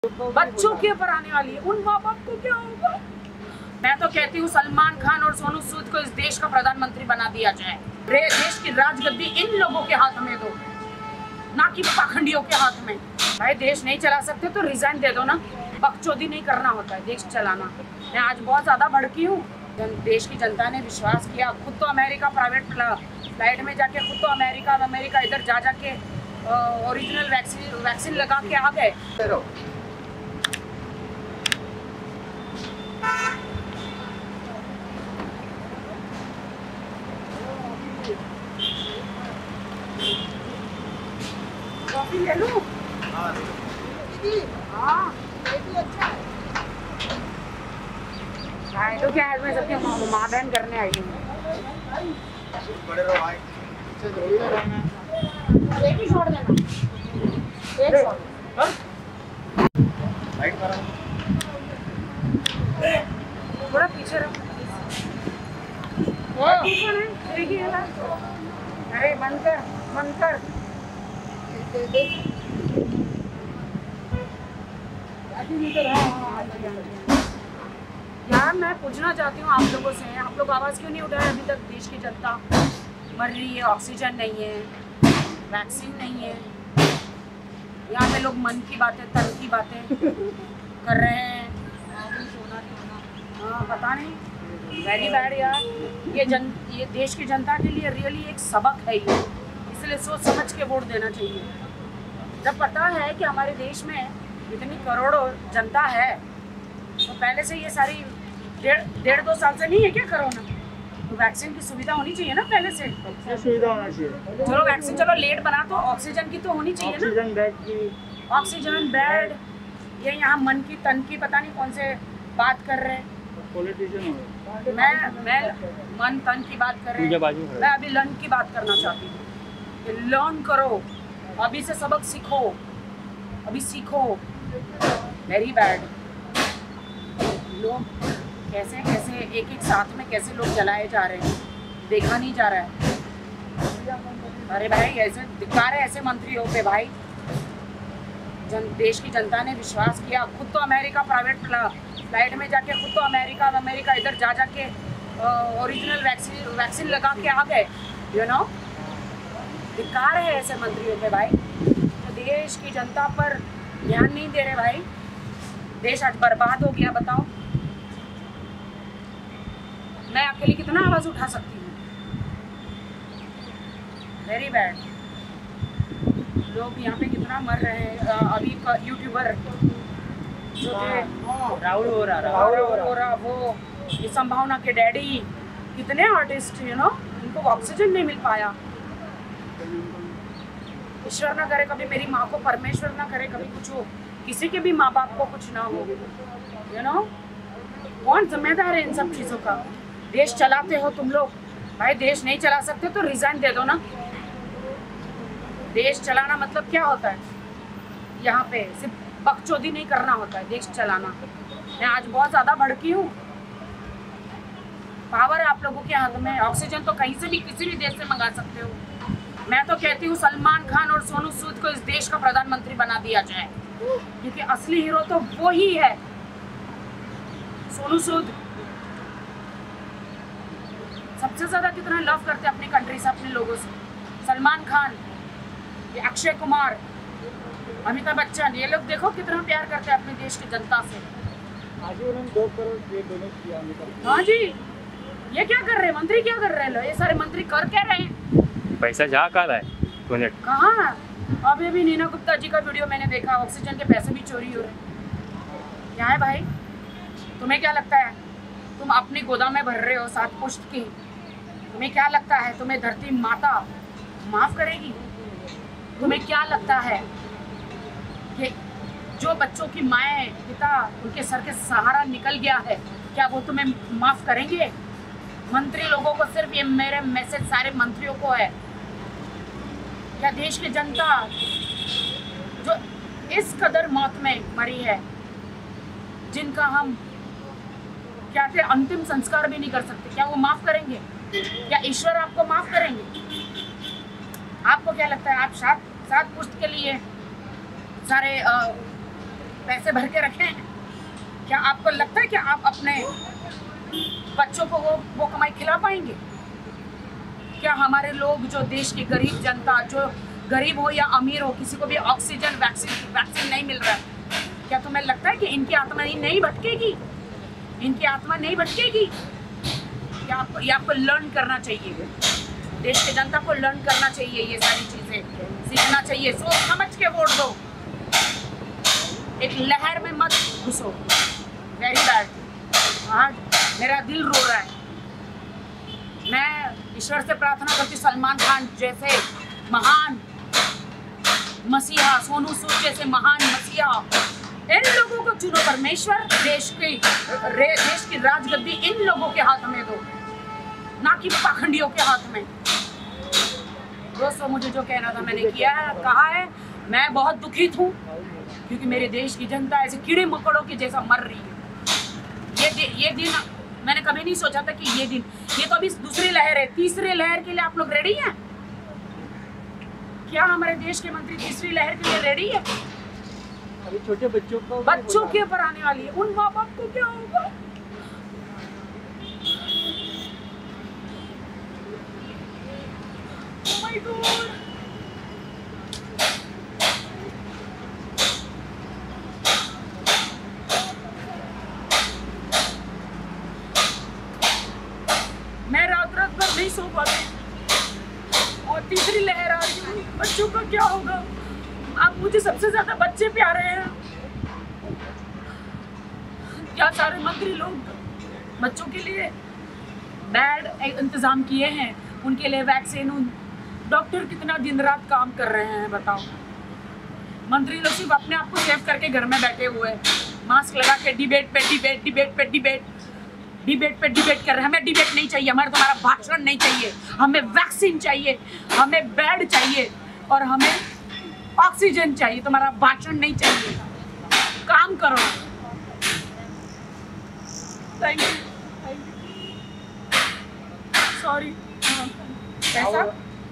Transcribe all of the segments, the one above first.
बच्चों के ऊपर आने वाली है, उन माँ बाप को क्या होगा। मैं तो कहती हूँ सलमान खान और सोनू सूद को इस देश का प्रधानमंत्री बना दिया जाए। देश की राजगद्दी इन लोगों के हाथ में दो, ना कि पाखंडियों के हाथ में। भाई देश नहीं चला सकते तो रिजाइन दे दो ना, बकचोदी नहीं करना होता है देश चलाना। मैं आज बहुत ज्यादा भड़की हूँ। देश की जनता ने विश्वास किया, खुद तो अमेरिका प्राइवेट फ्लाइट में जाके खुद तो अमेरिका इधर जा जाके ओरिजिनल वैक्सीन लगा के आ गए। कॉफी ले लूं? हाँ अच्छा है। तो क्या है, मैं सबके माँ बहन करने आई हूँ। एक ही छोड़ देना, एक छोड़। थोड़ा पीछे रहो। अरे बंद कर। यार मैं पूछना चाहती हूँ आप लोगों से, आप लोग आवाज़ क्यों नहीं उठाए अभी तक? देश की जनता मर रही है, ऑक्सीजन नहीं है, वैक्सीन नहीं है। यहाँ पे लोग मन की बातें तन की बातें कर रहे हैं। हाँ पता नहीं, वेरी बैड यार। ये देश की जनता के लिए रियली एक सबक है ये, इसलिए सोच समझ के वोट देना चाहिए। जब पता है कि हमारे देश में इतनी करोड़ों जनता है, तो पहले से ये सारी डेढ़ दो साल से नहीं है क्या कोरोना? तो वैक्सीन की सुविधा होनी चाहिए ना पहले से। सुविधा होना चाहिए। चलो वैक्सीन चलो लेट बना, तो ऑक्सीजन की तो होनी चाहिए ना। ऑक्सीजन बेड की, ऑक्सीजन बेड। ये यहाँ मन की तन की पता नहीं कौन से बात कर रहे हैं। पॉलिटिशियन हो। मैं मन तन की बात कर रहे हैं, मैं अभी लर्न की बात करना चाहती हूँ। लर्न करो, अभी से सबक सीखो, अभी सीखो। Very bad. लोग कैसे एक साथ में कैसे लोग जलाए जा रहे हैं, देखा नहीं जा रहा है। अरे भाई ऐसे धिक्कार है ऐसे मंत्रियों पे भाई। देश की जनता ने विश्वास किया, खुद तो अमेरिका प्राइवेट फ्लाइट में जाके खुद तो अमेरिका इधर जा जाके ओरिजिनल वैक्सीन लगा के आ गए। यू नो, धिक्कार है ऐसे मंत्रियों पे भाई। तो देश की जनता पर ध्यान नहीं दे रहे भाई। देश आज बर्बाद हो गया, बताओ। मैं अकेली कितना आवाज उठा सकती हूँ? Very bad. लोग यहाँ पे कितना मर रहे हैं। अभी यूट्यूबर जो थे राहुल हो रहा वो ये संभावना के डैडी, कितने आर्टिस्ट यू नो, उनको ऑक्सीजन नहीं मिल पाया। ईश्वर ना करे कभी मेरी माँ को, परमेश्वर ना करे कभी कुछ हो, किसी के भी माँ बाप को कुछ ना हो। यू नो, कौन जिम्मेदार है इन सब चीज़ों का? देश चलाते हो तुम लोग। भाई देश नहीं चला सकते तो रिजाइन दे दो ना। देश चलाना मतलब क्या होता है? यहाँ पे सिर्फ बकचोदी नहीं करना होता है देश चलाना। मैं आज बहुत ज़्यादा भड़की हूँ। पावर है आप लोगों के हाथ में। ऑक्सीजन तो कहीं से भी किसी भी देश से मंगा सकते हो। मैं तो कहती हूँ सलमान खान और सोनू सूद को इस देश का प्रधानमंत्री बना दिया जाए, क्योंकि असली हीरो तो वो ही है। सोनू सूद सबसे ज्यादा कितना लव करते हैं अपनी कंट्री से, अपने लोगों से। सलमान खान, ये अक्षय कुमार, अमिताभ बच्चन, ये लोग देखो कितना प्यार करते हैं अपने देश की जनता से। आज उन्होंने 2 करोड़ डोनेट किया। हाँ जी, ये क्या कर रहे हैं मंत्री? क्या कर रहे हैं ये सारे मंत्री? कर क्या रहे हैं? पैसा जा कहाँ है डोनेट? कहाँ? अभी भी नीना गुप्ता जी का वीडियो मैंने देखा, ऑक्सीजन के पैसे भी चोरी हो रहे। क्या है भाई, तुम्हें क्या लगता है तुम अपनी गोदाम में भर रहे हो 7 पुश्त की? तुम्हें क्या लगता है तुम्हें धरती माता माफ करेगी? तुम्हें क्या लगता है कि जो बच्चों की माएँ पिता उनके सर के सहारा निकल गया है, क्या वो तुम्हें माफ करेंगे? मंत्री लोगों को सिर्फ ये मेरे मैसेज सारे मंत्रियों को है, क्या देश की जनता जो इस कदर मौत में मरी है, जिनका हम क्या थे अंतिम संस्कार भी नहीं कर सकते, क्या वो माफ करेंगे? क्या ईश्वर आपको माफ करेंगे? आपको क्या लगता है आप सात पुश्त के लिए सारे पैसे भर के रखे हैं? क्या आपको लगता है कि आप अपने बच्चों को वो कमाई खिला पाएंगे? क्या हमारे लोग जो देश की गरीब जनता, जो गरीब हो या अमीर हो, किसी को भी ऑक्सीजन वैक्सीन नहीं मिल रहा है, क्या तुम्हें लगता है कि इनकी आत्मा नहीं भटकेगी? इनकी आत्मा नहीं भटकेगी? ये आपको लर्न करना चाहिए। देश की जनता को लर्न करना चाहिए, ये सारी चीजें सीखना चाहिए। सोच समझ के वोट दो, एक लहर में मत घुसो। Very bad. आज मेरा दिल रो रहा है। मैं ईश्वर से प्रार्थना करती, सलमान खान जैसे महान मसीहा, सोनू सूद जैसे महान मसीहा, इन लोगों को चुनो परमेश्वर। देश की राजगद्दी इन लोगों के हाथ में दो, ना कि पाखंडियों के हाथ में। दोस्तों, मुझे जो कहना था मैंने कहा है। मैं बहुत दुखित हूँ क्योंकि मेरे देश की जनता ऐसे कीड़े मकोड़ों की जैसा मर रही है। ये दिन मैंने कभी नहीं सोचा था कि ये तो अभी दूसरी लहर है। तीसरी लहर के लिए आप लोग रेडी हैं? क्या हमारे देश के मंत्री तीसरी लहर के लिए रेडी है? अभी छोटे बच्चों के ऊपर आने वाली है, उन माँ बाप को क्या होगा? Oh my God! मैं रात भर नहीं सो पाती और तीसरी लहर आ रही है। बच्चों का क्या होगा? अब मुझे सबसे ज्यादा बच्चे प्यारे हैं। क्या सारे मंत्री लोग बच्चों के लिए बेड इंतजाम किए हैं, उनके लिए वैक्सीन। डॉक्टर कितना दिन रात काम कर रहे हैं बताओ। मंत्री लोग सिर्फ अपने आप को सेव करके घर में बैठे हुए हैं, मास्क लगा के डिबेट पे डिबेट कर रहे हैं। हमें डिबेट नहीं चाहिए, हमारा तुम्हारा भाषण नहीं चाहिए, हमें वैक्सीन चाहिए, हमें बेड चाहिए और हमें ऑक्सीजन चाहिए। तुम्हारा भाषण नहीं चाहिए। काम करो। Thank you. सॉरी। कैसा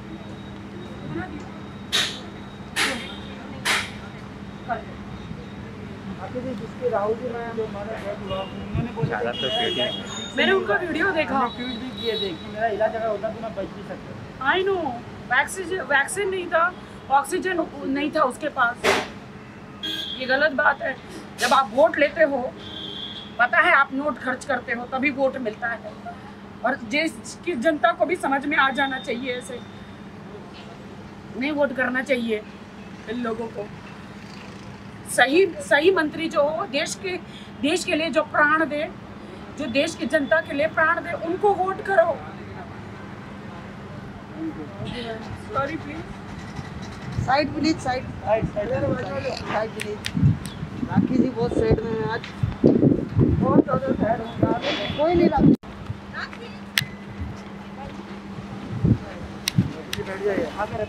जिसके राहुल जी में जो हमारा डेथ हुआ, उन्होंने बोला ज़्यादा तो पेट ही नहीं। मैंने उनका वीडियो देखा। ट्वीट भी किए थे कि मेरा इलाज अगर होता तो मैं बच भी सकता। आई नो, वैक्सीन नहीं था, ऑक्सीजन नहीं था उसके पास। ये गलत बात है। जब आप वोट लेते हो, पता है आप नोट खर्च करते हो तभी वोट मिलता है। और देश की जनता को भी समझ में आ जाना चाहिए, ऐसे नहीं वोट करना चाहिए इन लोगों को। सही मंत्री जो हो, देश के लिए जो प्राण दे, जो देश की जनता के लिए प्राण दे, उनको वोट करो। Sorry please. Side please, side please. Rakhi ji बहुत सैड में है आज, बहुत ज़्यादा सैड होगा। कोई नहीं राखी बैठ जाइए, आगे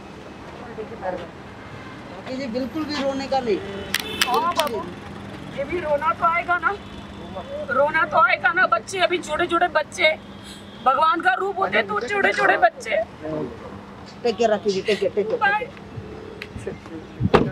राखी जी बिल्कुल भी रोने का नहीं। हाँ बाबू, ये भी रोना तो आएगा ना। बच्चे अभी छोटे बच्चे भगवान का रूप होते, तो छोटे बच्चे। Take care Rakhi ji, take care. Bye.